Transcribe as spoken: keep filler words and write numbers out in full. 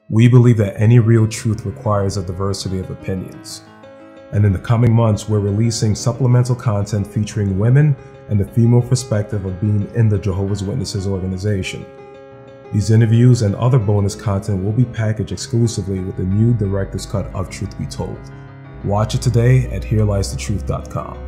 We believe that any real truth requires a diversity of opinions. And in the coming months, we're releasing supplemental content featuring women and the female perspective of being in the Jehovah's Witnesses organization. These interviews and other bonus content will be packaged exclusively with the new director's cut of Truth Be Told. Watch it today at here lies the truth dot com.